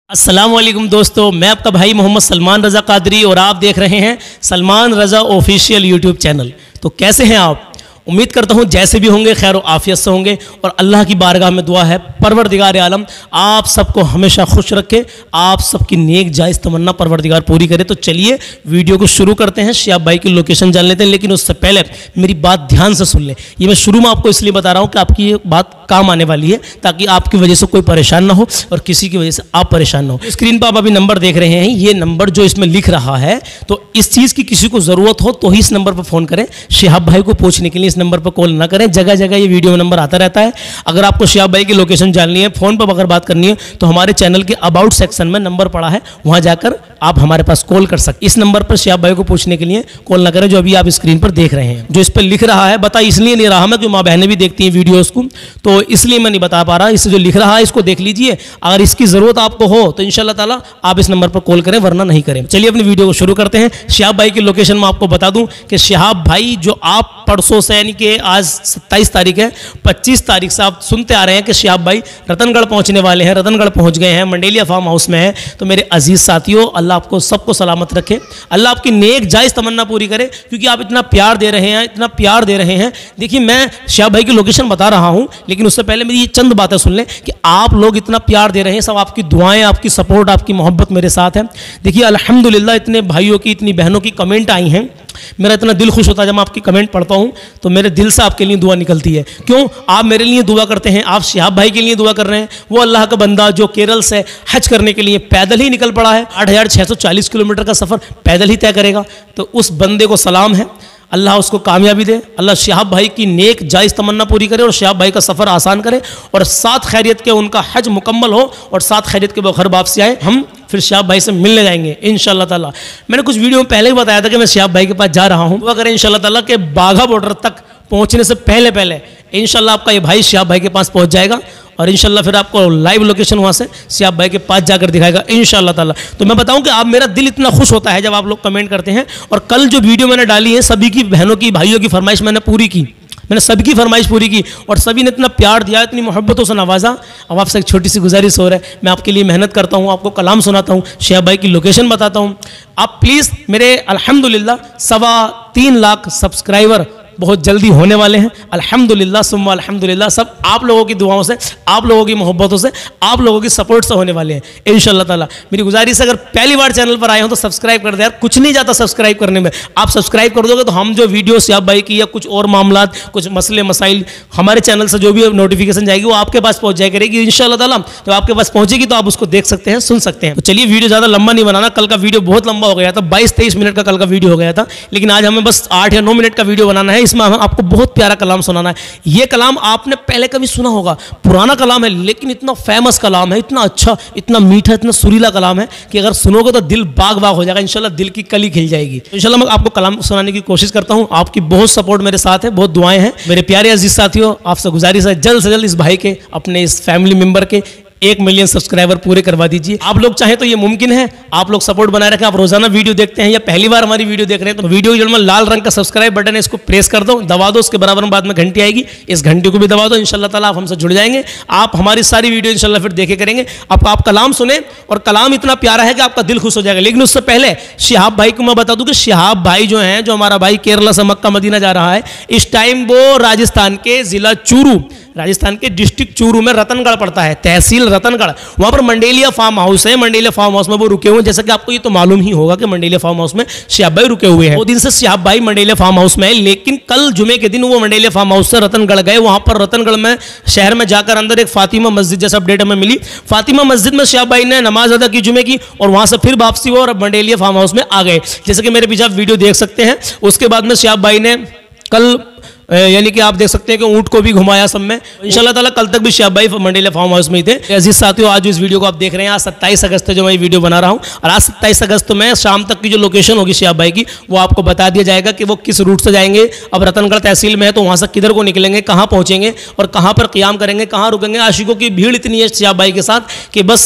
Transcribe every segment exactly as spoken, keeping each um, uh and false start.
अस्सलाम वालेकुम दोस्तों, मैं आपका भाई मोहम्मद सलमान रज़ा कादरी और आप देख रहे हैं Salman Raza official YouTube channel. तो कैसे हैं आप? उम्मीद करता हूँ जैसे भी होंगे खैर आफियत से होंगे और अल्लाह की बारगाह में दुआ है परवरदिगार आलम आप सबको हमेशा खुश रखे, आप सबकी नेक जायज़ तमन्ना परवरदिगार पूरी करे। तो चलिए वीडियो को शुरू करते हैं। शिहाब भाई की लोकेशन जान लेते हैं, लेकिन उससे पहले मेरी बात ध्यान से सुन लें। ये मैं शुरू में आपको इसलिए बता रहा हूँ कि आपकी ये बात काम आने वाली है, ताकि आपकी वजह से कोई परेशान ना हो और किसी की वजह से आप परेशान ना हो। स्क्रीन पर आप अभी नंबर देख रहे हैं, ये नंबर जो इसमें लिख रहा है, तो इस चीज़ की किसी को ज़रूरत हो तो ही इस नंबर पर फ़ोन करें। शिहाब भाई को पूछने के लिए इस नंबर पर कॉल ना करें, जगह जगह ये वीडियो में नंबर आता रहता है। अगर आपको शिहाब भाई की लोकेशन जाननी है, फ़ोन पर अगर बात करनी है, तो हमारे चैनल के अबाउट सेक्शन में नंबर पड़ा है, वहाँ जाकर आप हमारे पास कॉल कर सकते। इस नंबर पर शिहाब भाई को पूछने के लिए कॉल ना करें, जो अभी आप स्क्रीन पर देख रहे हैं। जो इस पर लिख रहा है, बता इसलिए नहीं रहा मैं कि माँ बहनें भी देखती हैं वीडियोज़ को, तो इसलिए मैं नहीं बता पा रहा। इससे जो लिख रहा है इसको देख लीजिए, अगर इसकी ज़रूरत आपको हो तो इंशाल्लाह ताला आप इस नंबर पर कॉल करें, वरना नहीं करें। चलिए अपनी वीडियो को शुरू करते हैं। शिहाब भाई की लोकेशन मैं आपको बता दूं कि शिहाब भाई जो आप परसों से यानी कि आज सत्ताईस तारीख है, पच्चीस तारीख से आप सुनते आ रहे हैं कि शिहाब भाई रतनगढ़ पहुंचने वाले हैं, रतनगढ़ पहुंच गए हैं, मंडेलिया फार्म हाउस में है। तो मेरे अजीज़ साथियों, अल्लाह आपको सबको सलामत रखे, अल्लाह आपकी नेक जायज़ तमन्ना पूरी करे, क्योंकि आप इतना प्यार दे रहे हैं, इतना प्यार दे रहे हैं। देखिए मैं शिहाब भाई की लोकेशन बता रहा हूँ, लेकिन उससे पहले मेरी ये चंद बातें सुन लें कि आप लोग इतना प्यार दे रहे हैं, सब आपकी दुआएं, आपकी सपोर्ट, आपकी मोहब्बत मेरे साथ है। देखिए अल्हम्दुलिल्लाह इतने भाइयों की, इतनी बहनों की कमेंट आई हैं, मेरा इतना दिल खुश होता है जब मैं आपकी कमेंट पढ़ता हूँ, तो मेरे दिल से आपके लिए दुआ निकलती है। क्यों? आप मेरे लिए दुआ करते हैं, आप शिहाब भाई के लिए दुआ कर रहे हैं। वो अल्लाह का बंदा जो केरल से हज करने के लिए पैदल ही निकल पड़ा है, आठ हज़ार छः सौ चालीस किलोमीटर का सफ़र पैदल ही तय करेगा, तो उस बंदे को सलाम है, अल्लाह उसको कामयाबी दे, अल्लाह शिहाब भाई की नेक जायज़ तमन्ना पूरी करे और शिहाब भाई का सफ़र आसान करे, और साथ खैरियत के उनका हज मुकम्मल हो और साथ खैरियत के वो घर वापसी आए। हम फिर शिहाब भाई से मिलने जाएंगे इंशाल्लाह ताला। मैंने कुछ वीडियो में पहले ही बताया था कि मैं शिहाब भाई के पास जा रहा हूँ, वो करें इंशाल्लाह ताला के बाघा बॉर्डर तक पहुँचने से पहले पहले इंशाल्लाह आपका ये भाई शिहाब भाई के पास पहुँच जाएगा, और इंशाल्लाह फिर आपको लाइव लोकेशन वहाँ से शिहाब भाई के पास जाकर दिखाएगा इंशाल्लाह ताला। तो मैं बताऊं कि आप, मेरा दिल इतना खुश होता है जब आप लोग कमेंट करते हैं। और कल जो वीडियो मैंने डाली है, सभी की बहनों की, भाइयों की फरमाइश मैंने पूरी की, मैंने सबकी फरमाइश पूरी की, और सभी ने इतना प्यार दिया, इतनी मोहब्बतों से नवाजा। अब आपसे एक छोटी सी गुजारिश हो रहा है, मैं आपके लिए मेहनत करता हूँ, आपको कलाम सुनाता हूँ, शिहाब भाई की लोकेशन बताता हूँ। आप प्लीज़ मेरे अल्हम्दुलिल्लाह सवा तीन लाख सब्सक्राइबर बहुत जल्दी होने वाले हैं, अल्हम्दुलिल्लाह सुम्मा अल्हम्दुलिल्लाह। सब आप लोगों की दुआओं से, आप लोगों की मोहब्बतों से, आप लोगों की सपोर्ट से होने वाले हैं इंशाल्लाह ताला। मेरी गुजारिश है, अगर पहली बार चैनल पर आए हो तो सब्सक्राइब कर दे यार, कुछ नहीं जाता सब्सक्राइब करने में। आप सब्सक्राइब कर दोगे तो हम जो वीडियो शिहाब भाई की या कुछ और मामलात, कुछ मसले मसाइल, हमारे चैनल से जो भी नोटिफिकेशन जाएगी वो आपके पास पहुँच जाए करेगी इंशाल्लाह ताला। तो आपके पास पहुँचेगी तो आप उसको देख सकते हैं, सुन सकते हैं। तो चलिए वीडियो ज़्यादा लंबा नहीं बनाना, कल का वीडियो बहुत लंबा हो गया था, बाईस तेईस मिनट का कल का वीडियो हो गया था, लेकिन आज हमें बस आठ या नौ मिनट का वीडियो बनाना है। इसमें हम आपको बहुत प्यारा कलाम सुनाना है। यह कलाम आपने पहले कभी सुना होगा, पुराना कलाम है, लेकिन इतना फेमस कलाम है, इतना अच्छा, इतना मीठा, इतना सुरीला कलाम है कि अगर सुनोगे तो दिल बाग बाग हो जाएगा इंशाल्लाह, दिल की कली खिल जाएगी। इंशाल्लाह मैं आपको कलाम सुनाने की कोशिश करता हूं। आपकी बहुत सपोर्ट मेरे साथ है, बहुत दुआएं हैं। मेरे प्यारे अजीज साथियों, आपसे गुजारिश है जल्द से जल्द इस भाई के, अपने इस फैमिली मेंबर के एक मिलियन सब्सक्राइबर पूरे करवा दीजिए। आप लोग चाहें तो ये मुमकिन है, आप लोग सपोर्ट बनाए रखें। आप रोजाना वीडियो देखते हैं या पहली बार हमारी वीडियो देख रहे हैं, तो वीडियो के में लाल रंग का सब्सक्राइब बटन है, इसको प्रेस कर दो, दबा दो, उसके बराबर में बाद में घंटी आएगी, इस घंटी को भी दबा दो। इंशाल्लाह ताला आप हमसे जुड़ जाएंगे, आप हमारी सारी वीडियो इंशाल्लाह फिर देखे करेंगे। आप आप कलाम सुने, और कलाम इतना प्यारा है कि आपका दिल खुश हो जाएगा। लेकिन उससे पहले शिहाब भाई को मैं बता दूं कि शिहाब भाई जो हैं, जो हमारा भाई केरला से मक्का मदीना जा रहा है, इस टाइम वो राजस्थान के जिला चूरू, राजस्थान के डिस्ट्रिक्ट चूरू में रतनगढ़ पड़ता है, तहसील रतनगढ़, वहाँ पर मंडेलिया फार्म हाउस है। मंडेलिया फार्म हाउस में वो रुके हुए हैं। जैसा कि आपको ये तो मालूम ही होगा कि मंडेलिया फार्म हाउस में शिहाब भाई रुके हुए हैं। दो दिन से शिहाब भाई मंडेलिया फार्म हाउस में है, लेकिन कल जुमे के दिन वो मंडेलिया फार्म हाउस से रतनगढ़ गए। वहाँ पर रतनगढ़ में शहर में जाकर अंदर एक फातिमा मस्जिद जैसा अपडेट हमें मिली, फातिमा मस्जिद में शिहाब भाई ने नमाज अदा की जुमे की, और वहाँ से फिर वापसी हुआ और मंडेलिया फार्म हाउस में आ गए। जैसे कि मेरे पीछे आप वीडियो देख सकते हैं। उसके बाद में शिहाब भाई ने कल, यानी कि आप देख सकते हैं कि ऊंट को भी घुमाया सब में। इंशाल्लाह ताला कल तक भी शिहाब भाई मंडेलिया फार्म हाउस में ही थे। अजीज साथियों, आज इस वीडियो को आप देख रहे हैं, आज सत्ताईस अगस्त जो मैं ये वीडियो बना रहा हूं, और आज सत्ताईस अगस्त में शाम तक की जो लोकेशन होगी शिहाब भाई की, वो आपको बता दिया जाएगा कि वो किस रूट से जाएंगे। अब रतनगढ़ तहसील में है तो वहाँ से किधर को निकलेंगे, कहाँ पहुँचेंगे और कहाँ पर क़ियाम करेंगे, कहाँ रुकेंगे। आशिकों की भीड़ इतनी है शिहाब भाई के साथ कि बस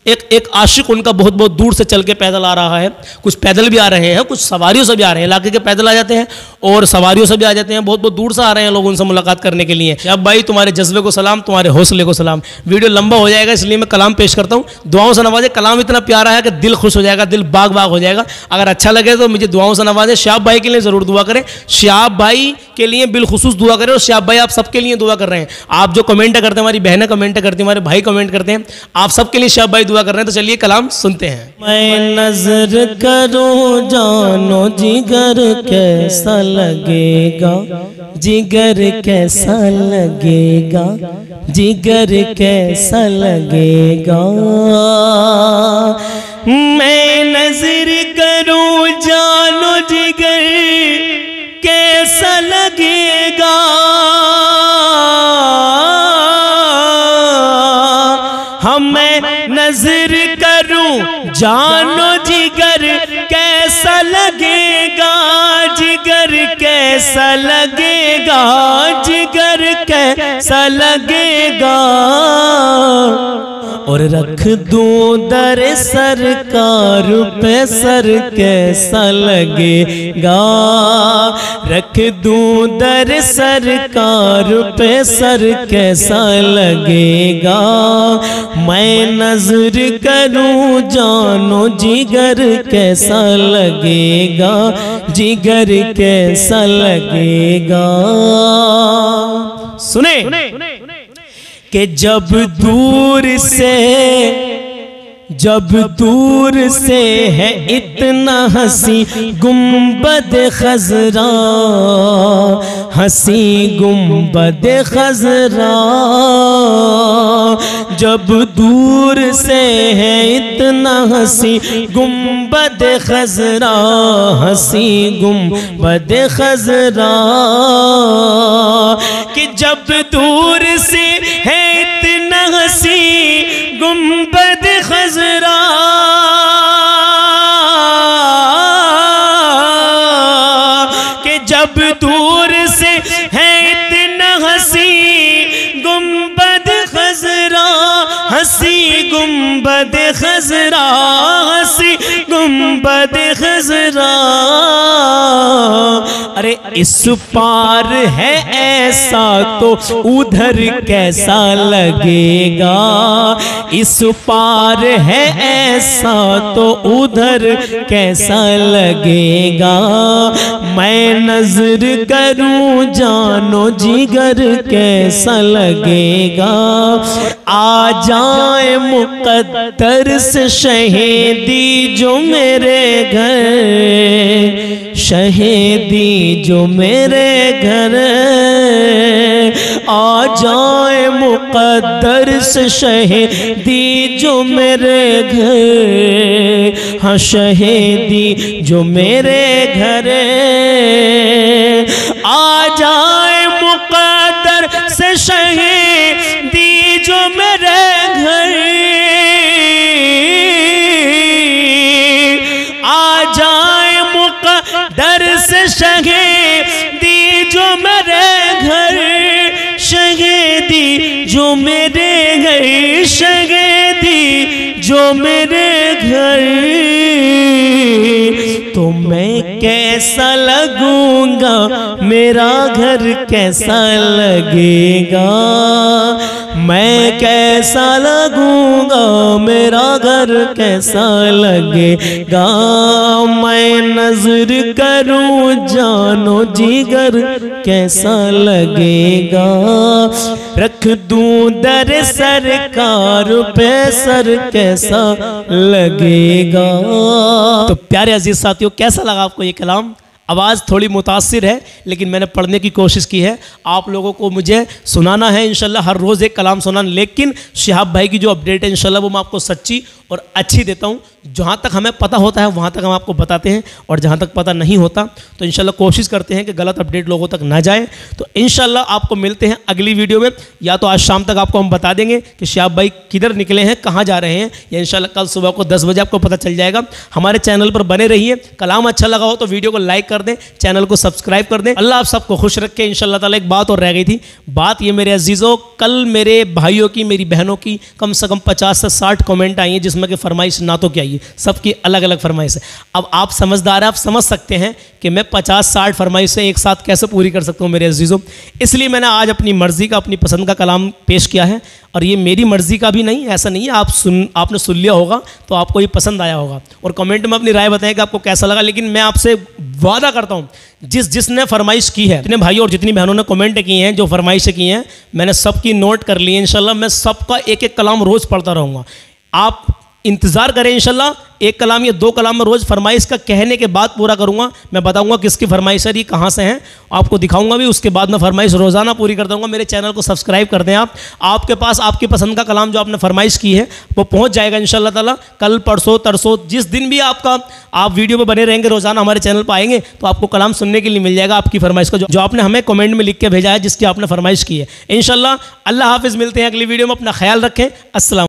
एक एक आशिक उनका बहुत बहुत दूर से चल के पैदल आ रहा है, कुछ पैदल भी आ रहे हैं, कुछ सवारियों से भी आ रहे हैं, इलाके के पैदल आ जाते हैं और सवारियों से भी आ जाते हैं, बहुत बहुत दूर से आ रहे हैं लोग उनसे मुलाकात करने के लिए। अब भाई तुम्हारे जज्बे को सलाम, तुम्हारे हौसले को सलाम। वीडियो लंबा हो जाएगा इसलिए मैं कलाम पेश करता हूँ, दुआओं से नवाजे। कलाम इतना प्यारा है कि दिल खुश हो जाएगा, दिल बाग बाग हो जाएगा। अगर अच्छा लगे तो मुझे दुआओं से नवाजे। शहाब भाई के लिए ज़रूर दुआ करें, शहाब भाई के लिए बिलखुसूस दुआ करें। और शहाब भाई आप सबके लिए दुआ कर रहे हैं, आप जो कमेंट करते हैं, हमारी बहनें कमेंट करती हैं, हमारे भाई कमेंट करते हैं, आप सबके लिए शहाब भाई दुआ कर रहे हैं। तो चलिए कलाम सुनते हैं। मैं नजर करूं जानो जिगर कैसा लगेगा, जिगर कैसा लगेगा, जिगर कैसा लगेगा। मैं नजर करूं जानो जिगर कैसा लगेगा, हमें नजर करूं जानो जिगर कैसा लगेगा, जिगर कैसा लगेगा, जिगर कैसा लगेगा। और रख दूं दर सरकार पे सर कैसा लगेगा, रख दूं दर सरकार पे सर कैसा लगेगा। मैं नजर करूं जानो जिगर कैसा लगेगा, जिगर कैसा लगेगा। सुने कि जब दूर से, जब दूर से है इतना हंसी गुंबद खजरा, हंसी गुंबद खजरा। जब दूर से है इतना हंसी गुंबद खजरा, हंसी गुंबद खजरा। कि जब दूर से है इतना हंसी गुंबद खजरा, कि जब दूर से है इतना हंसी गुंबद खजरा, हंसी गुंबद खजरा, हंसी गुंबद खजरा। अरे इस पार है ऐसा तो उधर कैसा लगेगा, इस पार है ऐसा तो उधर कैसा लगेगा। मैं नजर करूं जानो जिगर कैसा लगेगा। आ जाए मुकद्दर से शहीदी जो मेरे घर, शहीदी जो मेरे घर। आ जाए मुकद्दर से शहीदी जो मेरे घर, हाँ शहीदी जो मेरे घर। आ जाए मुकद्दर से शहीदी जो मेरे घर, आ जाए मुकद्दर से शहीदी जो मेरे घर, शहीदी जो मेरे घर, शहीदी जो मेरे घर। तो मैं कैसा लगूंगा, मेरा घर कैसा लगेगा। मैं कैसा लगूंगा, मेरा घर कैसा लगेगा। मैं नजर करूं जानो जिगर कैसा लगेगा। रख दूं दर सरकार पे सर कैसा लगेगा। तो प्यारे अजीज साथियों, कैसा लगा आपको ये कलाम? आवाज़ थोड़ी मुतासिर है लेकिन मैंने पढ़ने की कोशिश की है, आप लोगों को मुझे सुनाना है इंशाल्लाह, हर रोज़ एक कलाम सुनाना। लेकिन शहाब भाई की जो अपडेट है इंशाल्लाह वो मैं आपको सच्ची और अच्छी देता हूँ। जहाँ तक हमें पता होता है वहाँ तक हम आपको बताते हैं, और जहाँ तक पता नहीं होता तो इंशाल्लाह कोशिश करते हैं कि गलत अपडेट लोगों तक ना जाए। तो इंशाल्लाह आपको मिलते हैं अगली वीडियो में, या तो आज शाम तक आपको हम बता देंगे कि शहाब भाई किधर निकले हैं, कहाँ जा रहे हैं, या इंशाल्लाह कल सुबह को दस बजे आपको पता चल जाएगा। हमारे चैनल पर बने रहिए। कलाम अच्छा लगा हो तो वीडियो को लाइक कर दें, चैनल को सब्सक्राइब कर दें। अल्लाह आप सबको खुश रखे इंशाअल्लाह ताला। एक बात और रह गई थी, बात ये मेरे अजीज़ों, कल मेरे भाइयों की, मेरी बहनों की कम से कम पचास से साठ कमेंट आई हैं जिसमें कि फरमाइश ना तो क्या आई है, सबकी अलग अलग फरमाइश है। अब आप समझदार हैं, आप समझ सकते हैं कि मैं पचास साठ फरमाइशें एक साथ कैसे पूरी कर सकता हूँ मेरे अजीज़ों। इसलिए मैंने आज अपनी मर्ज़ी का, अपनी पसंद का कलाम पेश किया है। और ये मेरी मर्ज़ी का भी नहीं, ऐसा नहीं है, आप सुन आपने सुन लिया होगा तो आपको ये पसंद आया होगा। और कमेंट में अपनी राय बताएं कि आपको कैसा लगा। लेकिन मैं आपसे वादा करता हूँ, जिस जिसने फरमाइश की है, जितने भाइयों और जितनी बहनों ने कमेंट किए हैं, जो फरमाइशें की हैं, मैंने सबकी नोट कर ली है। इंशाल्लाह मैं सबका एक एक कलाम रोज़ पढ़ता रहूँगा। आप इंतज़ार करें, इंशाल्लाह एक कलाम या दो कलाम में रोज़ फरमाइश का कहने के बाद पूरा करूँगा। मैं बताऊँगा किसकी फरमाइश है, ये कहाँ से हैं, आपको दिखाऊँगा भी। उसके बाद मैं फरमाइश रोज़ाना पूरी कर दूँगा। मेरे चैनल को सब्सक्राइब कर दें आप। आपके पास आपकी पसंद का कलाम जो आपने फरमाइश की है वो पहुँच जाएगा इंशाल्लाह ताला। कल परसों तरसों जिस दिन भी आपका आप वीडियो पर बने रहेंगे, रोज़ाना हमारे चैनल पर आएंगे तो आपको कलाम सुनने के लिए मिल जाएगा आपकी फरमाइश का, जो, जो आपने हमें कमेंट में लिख के भेजा है, जिसकी आपने फरमाइश की है। इंशाल्लाह अल्लाह हाफिज़, मिलते हैं अगली वीडियो में। अपना ख्याल रखें। अस्सलाम।